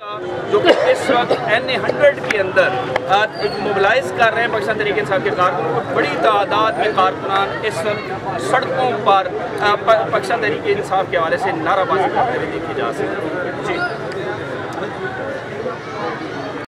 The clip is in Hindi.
जो कि इस वक्त NA-100 के अंदर मोबिलाइज कर रहे हैं पाकिस्तान तहरीक इंसाफ के कारकुनों को। बड़ी तादाद में कारकुनान इस वक्त सड़कों पर पाकिस्तान तहरीक इंसाफ के हवाले से नाराबाजी करते हुए देखे जा सकते हैं। जी।